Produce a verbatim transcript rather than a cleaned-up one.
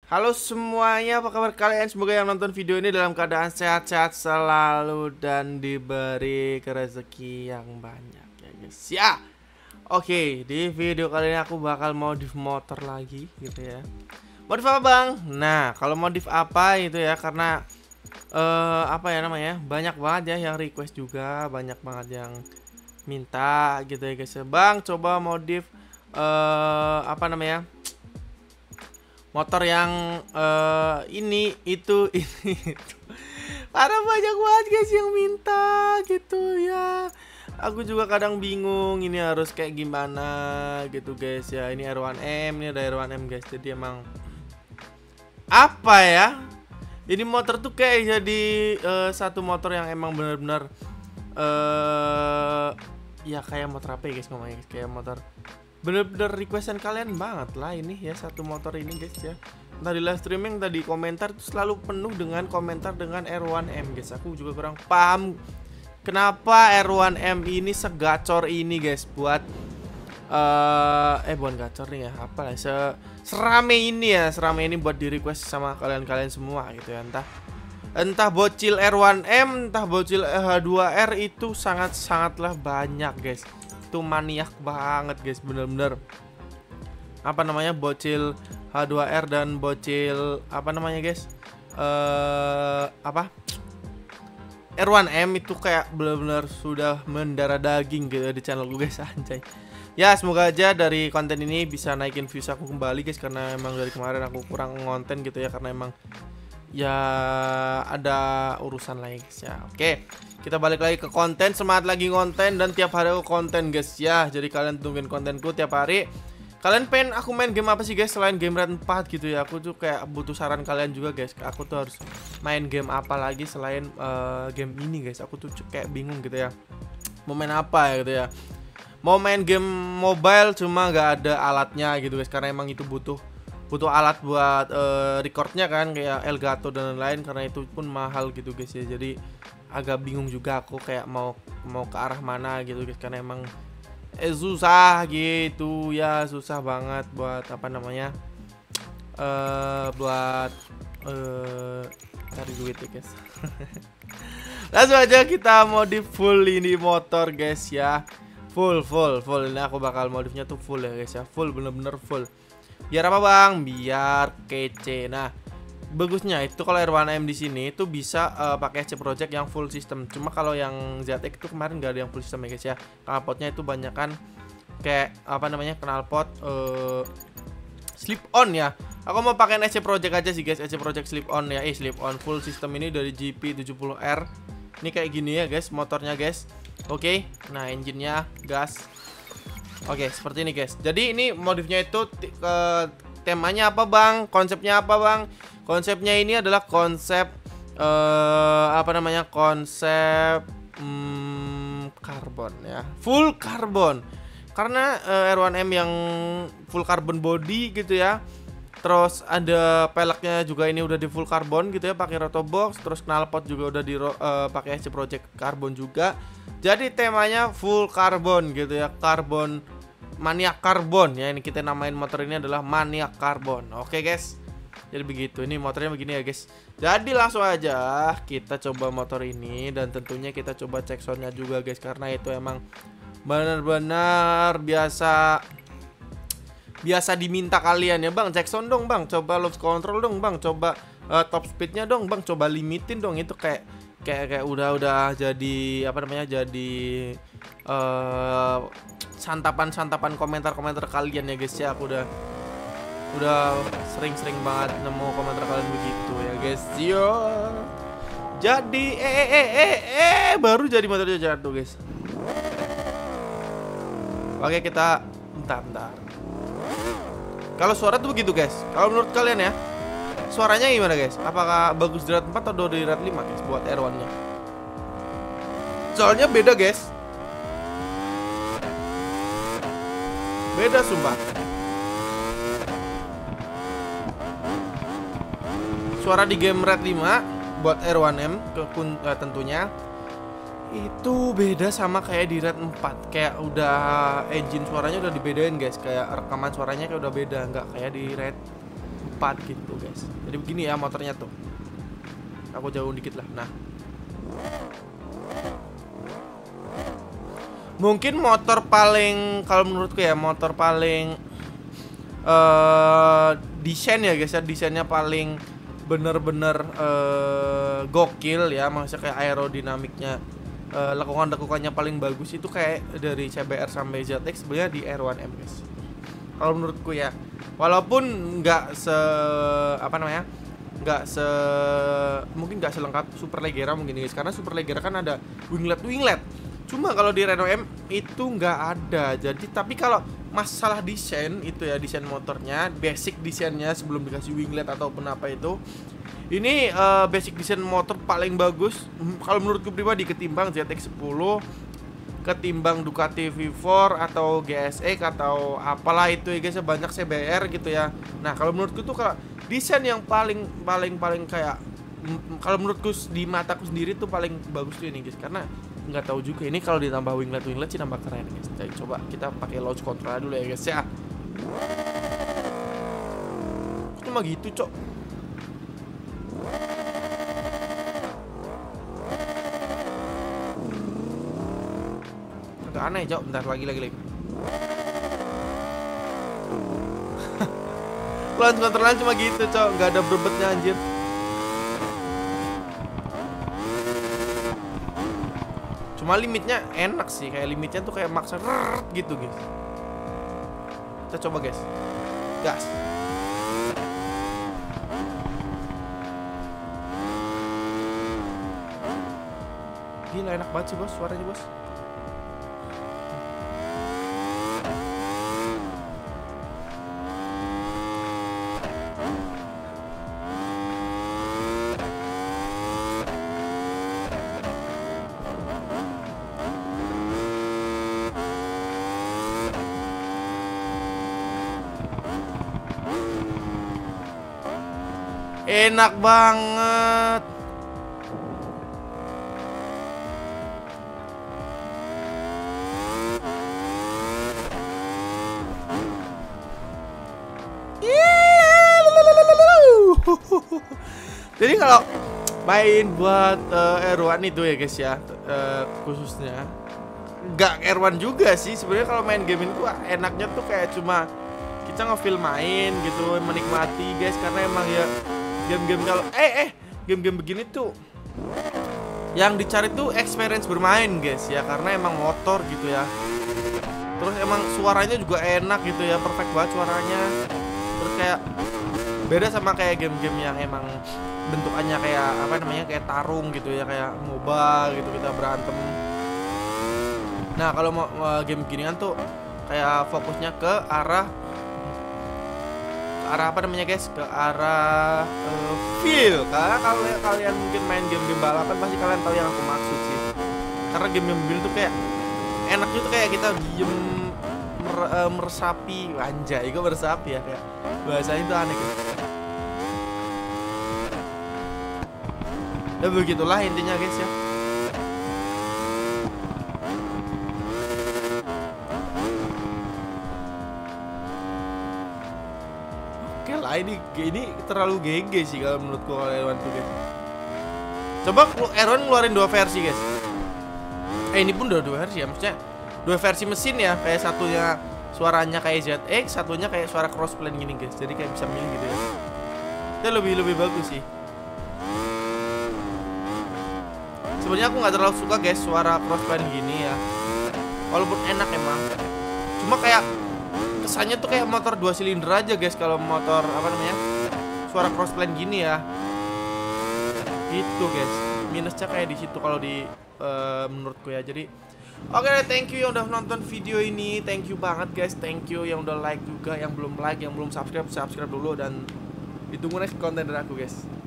Halo semuanya, apa kabar kalian? Semoga yang nonton video ini dalam keadaan sehat-sehat selalu dan diberi rezeki yang banyak ya guys ya. Oke, di video kali ini aku bakal modif motor lagi gitu ya. Modif apa bang? Nah, kalau modif apa itu ya, karena uh, apa ya namanya, banyak banget ya yang request juga, banyak banget yang minta gitu ya guys ya. Bang, coba modif uh, apa namanya, motor yang uh, ini itu ini itu. Karena banyak banget guys yang minta gitu ya. Aku juga kadang bingung ini harus kayak gimana gitu guys ya. Ini R satu M, ini ada R satu M guys. Jadi emang apa ya, ini motor tuh kayak jadi uh, satu motor yang emang benar-benar uh, ya kayak motor apa ya guys ngomongnya guys, kayak motor bener-bener requestan kalian banget lah ini ya, satu motor ini guys ya. Entah di live streaming, tadi komentar tuh selalu penuh dengan komentar dengan R satu M guys. Aku juga kurang paham kenapa R satu M ini segacor ini guys buat uh, eh bukan gacor nih ya, apa lah, se serame ini ya, serame ini buat di request sama kalian-kalian semua gitu ya. Entah entah bocil R satu M, entah bocil H dua R itu sangat-sangatlah banyak guys. Itu maniak banget guys, bener-bener apa namanya, bocil H dua R dan bocil apa namanya guys, uh, apa R satu M itu kayak bener-bener sudah mendarah daging gitu di channel gue guys, anjay. Ya semoga aja dari konten ini bisa naikin views aku kembali guys, karena emang dari kemarin aku kurang ngonten gitu ya, karena emang ya ada urusan lain guys ya. Oke, kita balik lagi ke konten, semangat lagi konten, dan tiap hari aku konten guys ya. Jadi kalian tungguin kontenku tiap hari. Kalian pengen aku main game apa sih guys selain game Red empat gitu ya. Aku tuh kayak butuh saran kalian juga guys. Aku tuh harus main game apa lagi selain uh, game ini guys. Aku tuh kayak bingung gitu ya, mau main apa ya gitu ya. Mau main game mobile cuma nggak ada alatnya gitu guys, karena emang itu butuh butuh alat buat uh, recordnya kan, kayak Elgato dan lain-lain, karena itu pun mahal gitu guys ya. Jadi agak bingung juga aku kayak mau mau ke arah mana gitu guys, karena emang eh susah gitu ya, susah banget buat apa namanya, uh, buat uh, cari duit ya guys. Langsung aja kita modif full ini motor guys ya, full full full ini aku bakal modifnya tuh full ya guys ya, full bener-bener full. Biar apa bang? Biar kece. Nah, bagusnya itu kalau R satu M di sini itu bisa uh, pakai C Project yang full system. Cuma kalau yang Z X itu kemarin nggak ada yang full system ya guys ya. Knalpotnya itu banyak kan kayak apa namanya, knalpot uh, slip on ya. Aku mau pakai E C Project aja sih guys, E C Project slip on ya. Eh slip on full system ini dari G P tujuh puluh R. Ini kayak gini ya guys motornya guys. Oke, nah engine-nya gas. Oke, seperti ini guys. Jadi ini modifnya itu ke temanya apa bang? Konsepnya apa bang? Konsepnya ini adalah konsep uh, apa namanya? Konsep hmm, karbon ya. Full karbon. Karena uh, R satu M yang full karbon body gitu ya. Terus ada peleknya juga ini udah di full karbon gitu ya, pakai rotobox. Terus knalpot juga udah di uh, pakai E C Project karbon juga. Jadi temanya full karbon gitu ya, karbon maniak karbon ya. Ini kita namain motor ini adalah maniak karbon. Oke guys, jadi begitu, ini motornya begini ya guys. Jadi langsung aja kita coba motor ini, dan tentunya kita coba cek soundnya juga guys, karena itu emang benar-benar biasa biasa diminta kalian ya bang, cek sound dong bang, coba lost control dong bang, coba uh, top speednya dong bang, coba limitin dong. Itu kayak kayak kayak udah udah jadi apa namanya, jadi uh, santapan-santapan komentar-komentar kalian ya guys ya. Aku udah udah sering-sering banget nemu komentar kalian begitu ya guys. Yo. Jadi eh eh eh eh, eh baru jadi motornya jatuh guys. Oke, kita bentar bentar. Kalau suara tuh begitu guys. Kalau menurut kalian ya, suaranya gimana guys? Apakah bagus di Red empat atau di Red lima guys buat R satu nya? Soalnya beda guys. Beda sumpah. Suara di game Red lima buat R satu M ke, uh, tentunya itu beda sama kayak di Red empat. Kayak udah engine suaranya udah dibedain guys, kayak rekaman suaranya kayak udah beda, nggak kayak di Red cepat gitu guys. Jadi begini ya motornya tuh. Aku jauh dikit lah. Nah, mungkin motor paling, kalau menurutku ya, motor paling uh, desain ya guys ya, desainnya paling bener-bener uh, gokil ya, maksudnya kayak aerodinamiknya, uh, lekukan-lekukannya paling bagus itu kayak dari C B R sampai Z X sebenarnya di R satu M guys. Kalau menurutku ya, walaupun nggak se apa namanya, nggak se mungkin nggak selengkap Superleggera mungkin guys, karena Superleggera kan ada winglet winglet. Cuma kalau di Renault M itu nggak ada. Jadi tapi kalau masalah desain itu ya, desain motornya, basic desainnya sebelum dikasih winglet ataupun apa itu, ini uh, basic desain motor paling bagus kalau menurutku pribadi ketimbang Z X sepuluh, ketimbang Ducati V empat atau G S X atau apalah itu ya guys, banyak C B R gitu ya. Nah kalau menurutku tuh kalau desain yang paling paling paling kayak, kalau menurutku di mataku sendiri tuh paling bagus tuh ini guys, karena nggak tahu juga ini kalau ditambah winglet winglet sih nambah keren guys. Jadi coba kita pakai launch control dulu ya guys ya. Cuma gitu cok. Agak aneh cok. Bentar lagi lagi lagi. Launch controlnya cuma gitu cok, nggak ada berbetnya anjir. Cuma limitnya enak sih, kayak limitnya tuh kayak maksa gitu guys. Kita coba guys, gas. Gila enak banget sih bos, suaranya bos. Enak banget. Jadi kalau main buat uh, R satu itu ya guys ya, uh, khususnya nggak R satu juga sih sebenarnya. Kalau main game itu enaknya tuh kayak cuma kita nge-feel main gitu, menikmati guys, karena emang ya game-game kalau eh eh game-game begini tuh yang dicari tuh experience bermain guys ya, karena emang motor gitu ya. Terus emang suaranya juga enak gitu ya, perfect banget suaranya. Terus kayak beda sama kayak game-game yang emang bentukannya kayak apa namanya, kayak tarung gitu ya, kayak MOBA gitu, kita berantem. Nah kalau mau game ginian tuh kayak fokusnya ke arah arah apa namanya guys, ke arah uh, feel. Karena kalau kalian mungkin main game-game balapan pasti kalian tahu yang aku maksud sih. Karena game-game mobil tuh kayak enaknya tuh kayak kita diem mer uh, meresapi, anjay, gue meresapi ya, kayak bahasanya itu aneh guys. Dan begitulah intinya guys ya. Oke lah, ini ini terlalu G G sih kalau menurutku kalau R satu guys. Coba R satu ngeluarin dua versi guys. Eh ini pun udah dua versi ya, maksudnya dua versi mesin ya, kayak satunya suaranya kayak Z X, satunya kayak suara crossplane gini guys. Jadi kayak bisa milih gitu ya. Itu lebih lebih bagus sih. Sebenarnya aku nggak terlalu suka guys suara crossplane gini ya, walaupun enak emang. Cuma kayak kesannya tuh kayak motor dua silinder aja guys kalau motor apa namanya, suara crossplane gini ya. Gitu guys, minusnya kayak di situ kalau di uh, menurutku ya. Jadi oke okay, thank you yang udah nonton video ini, thank you banget guys, thank you yang udah like juga, yang belum like, yang belum subscribe, subscribe dulu, dan ditunggu next konten dari aku guys.